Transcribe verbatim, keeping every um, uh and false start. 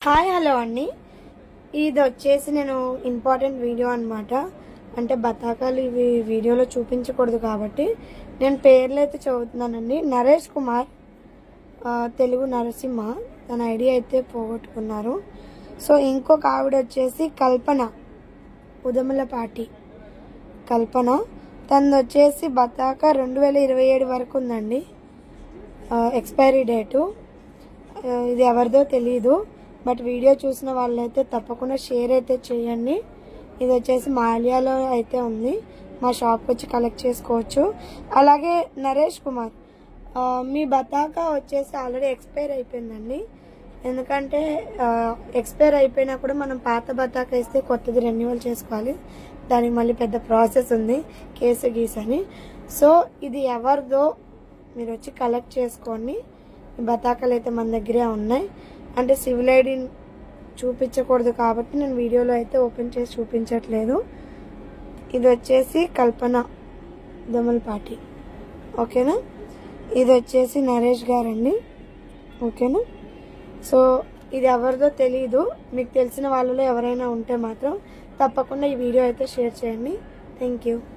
Hi hello అండి. ఇది వచ్చేసి నేను ఇంపార్టెంట్ వీడియో అనమాట. అంటే బతాకాలు ఇవి వీడియోలో చూపించకూడదు కాబట్టి నేను పేర్లు అయితే చదువుతున్నానండి. నరేష్ కుమార్, తెలుగు నరసింహ, తన ఐడియా అయితే పోగొట్టుకున్నారు. సో ఇంకొక ఆవిడ వచ్చేసి కల్పన, ఉదమలపాటి కల్పన. తనది వచ్చేసి బతాకా రెండు వేల ఇరవై ఏడు వరకు ఉందండి ఎక్స్పైరీ డేటు. ఇది ఎవరిదో తెలీదు, బట్ వీడియో చూసిన వాళ్ళైతే తప్పకుండా షేర్ అయితే చేయండి. ఇది వచ్చేసి మాల్యాలో అయితే ఉంది, మా షాప్కి వచ్చి కలెక్ట్ చేసుకోవచ్చు. అలాగే నరేష్ కుమార్, మీ బతాకా వచ్చేసి ఆల్రెడీ ఎక్స్పైర్ అయిపోయిందండి. ఎందుకంటే ఎక్స్పైర్ అయిపోయినా కూడా మనం పాత బతాకా ఇస్తే కొత్తది రెన్యువల్ చేసుకోవాలి. దానికి మళ్ళీ పెద్ద ప్రాసెస్ ఉంది, కేసు గీస్ అని. సో ఇది ఎవరిదో మీరు వచ్చి కలెక్ట్ చేసుకోండి. ఈ బతాకాలు అయితే మన దగ్గరే ఉన్నాయి. అంటే సివిల్ ఐడి చూపించకూడదు కాబట్టి నేను వీడియోలో అయితే ఓపెన్ చేసి చూపించట్లేదు. ఇది వచ్చేసి కల్పన దమల్పాటి, ఓకేనా. ఇది వచ్చేసి నరేష్ గారండి, ఓకేనా. సో ఇది ఎవరిదో తెలీదు, మీకు తెలిసిన వాళ్ళలో ఎవరైనా ఉంటే మాత్రం తప్పకుండా ఈ వీడియో అయితే షేర్ చేయండి. Thank you.